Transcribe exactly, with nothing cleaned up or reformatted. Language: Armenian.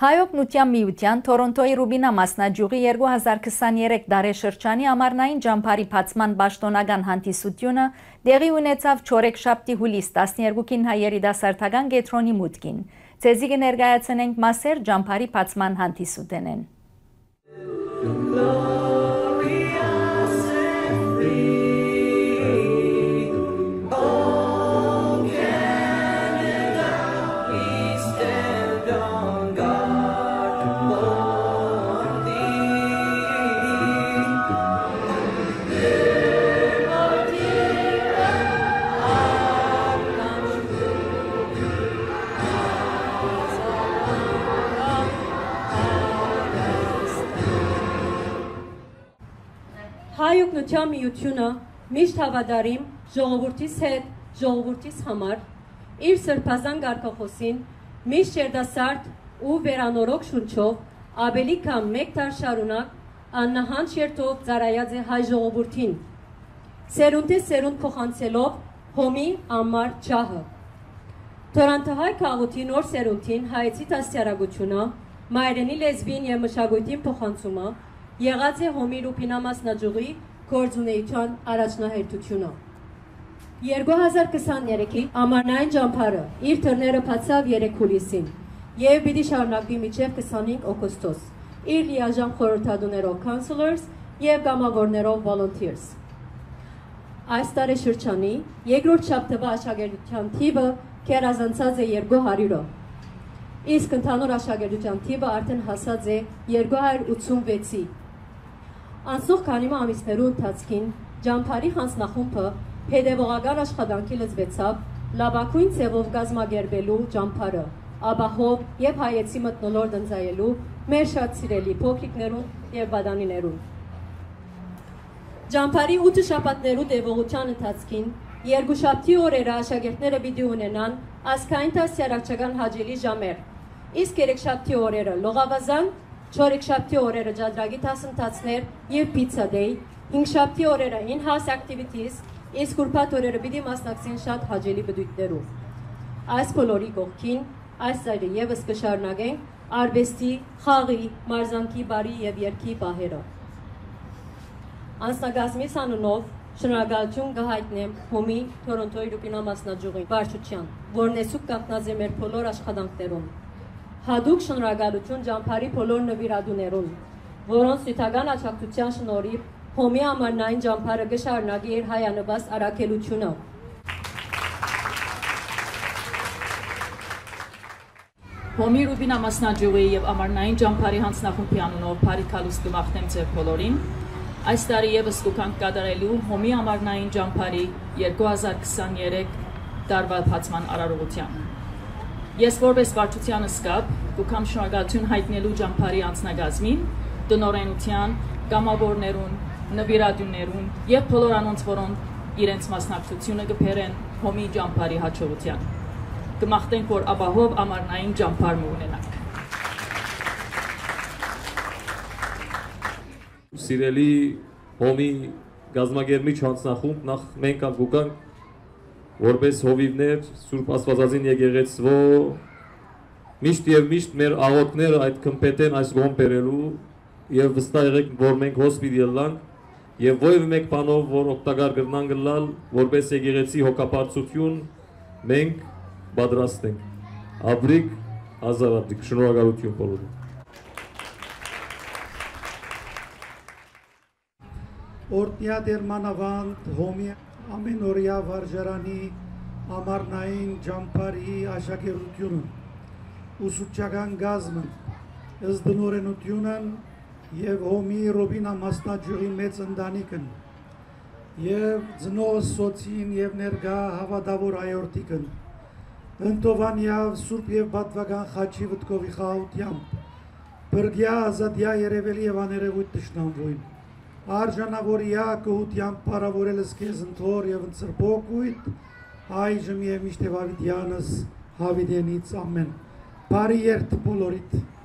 Հայօգնության միության Թորոնտոյի Ռուբինա մասնաճյուղի երկու հազար քսաներեք դարաշրջանի ամառնային ջամփարի բացման պաշտոնական հանդիսությունը տեղի ունեցավ չորեքշաբթի հուլիս տասներկուին երիտասարդական կենտրոնի մուտքին։ Ցեզի կներկայացնենք մասեր ջամփարի բացման հանդիսութենեն։ Հայօգնության միությունը միշտ հավատարիմ ժողովրդիս հետ, ժողովրդիս համար իր սրբազան կարգախոսին միշտ երիտասարդ ու վերանորոգ շունչով ավելի քան մեկ դար շարունակ աննահանջ երթով ծառայած է հայ ժողովրդին, սերունդի սերունդ փոխանցելով հոմի անմար ջահը։ Թորոնտոյի քաղաքի նոր սերունդին հայեցի դաստիարակությունը, մայրենի լեզվին և մշակույթին փոխանցումը եղած է հոմի Ռուբինա մասնաճյուղի գործունեության առաջնահերթությունը։ երկու հազար քսաներեքի ամառնային ջամփարը իր դռները բացավ երեք հուլիսին և պիտի շարունակվի մինչև քսանհինգ օգոստոս իր լիաժամ խորհրդատուներով counselors և կամավորներով volunteers։ Այս տարեշրջանի երկրորդ շաբթվա աշակերտության թիվը գերազանցած է երկու հարյուրով, իսկ ընդհանուր աշակերտության թիվը արդեն հասած է երկու հարյուր ութսունվեցի։ Անցնող քանի ամիսներու ընթացքին ջամփարի հանձնախումբը հետևողական աշխատանքի լծվեցավ լավագույն ձևով կազմակերպելու ջամփարը, ապահով և հայեցի մթնոլորտ ընծայելու մեր շատ սիրելի փոքրիկներուն և պատանիներուն։ Ջամփարի ութ շաբաթներու տևողության ընթացքին երկուշաբթի օրերը աշակերտները պիտի ունենան ազգային դաստիարակչական հաճելի ժամեր, իսկ երեքշաբթի օրերը լողավազան, չորեքշաբթի օրերը ջադրագի դասընթացներ և pizza day, հինգշաբթի օրերը in-house activities, իսկ ուրբաթ օրերը պիտի մասնակցեն շատ հաճելի բդույթներով։ Այս բոլորի կողքին այս ծայրը ևս կշարունակենք արվեստի, խաղի, մարզանքի բարի և երգի պահերը։ Անձնակազմիս անունով շնորհակալություն կհայտնեմ հոմի Թորոնտոյի Ռուբինա մասնաճյուղի վարչության, որն էսուկ կանգնած է մեր բոլոր աշխատանքներում։ Հատուկ շնորհակալություն ջամփարի բոլոր նվիրատուներուն, որոնց նյութական աջակցության շնորհիվ հոմի ամառնային ջամփարը կշարունակի իր հայանպաստ առաքելությունը։ Հոմի Ռուբինա մասնաճյուղի և ամառնային ջամփարի հանձնախումբի անունով բարի քալուստ կմաղթեմ ձեր բոլորին։ Այս տարի ևս կուքանք կատարելու հոմի ամառնային ջամփարի երկու հազար քսաներեք տարվա բացման արարողության։ Ես որպես վարչության սկաբ կուքամ շնորհակալություն հայտնելու ջամփարի անձնակազմին, տնօրենության, կամավորներուն, նվիրատուներուն և բոլոր անոնց, որոնք իրենց մասնակցությունը կբերեն հոմի ջամփարի հաջողության։ Կմաղթենք, որ ապահով ամառնային ջամփար ունենանք։ Սիրելի հոմի գազագերմիչ հանձնախումբ, նախ մենք կուքանք որպես հովիվներ Սուրբ Աստվածածին եկեղեցվո միշտ և միշտ մեր աղոթքները այդ կմպետեն այս գոհն բերելու և վստահ եղեք, որ մենք հոս պիտի ելանք և որևէ մեկ բանով, որ օգտակար կրնան գլալ, որպես եկեղեցի հոգապարծություն մենք պատրաստ ենք։ Ապրիկ, հազար ապրիկ, շնորհակալություն բոլորին։ Օրտնյա դերմանավանդ հոմի ամենօրյա վարժարանի ամառնային ջամփարի աշակերտությունը, ուսուցչական գազմը, ըստ բնօրենությունն և հոմի Ռուբինա մասնաճյուղի մեծ ընտանիքն և ծնող սոցին և ներկա հավատավոր այորտիկն, ընտովանյավ սուրբ և պատվական խաչի վտկովի խաղաղությամբ, բրգյա ազատյա երևելի և աներևույթ տշնամվույն, արժանավորյա կհությամբ պարավորելս կեզ ընթոր և ընծրբոքույթ, այժմ և միշտ և ավիդյանս հավիդենից ամեն։ Բարի երդ բոլորիդ։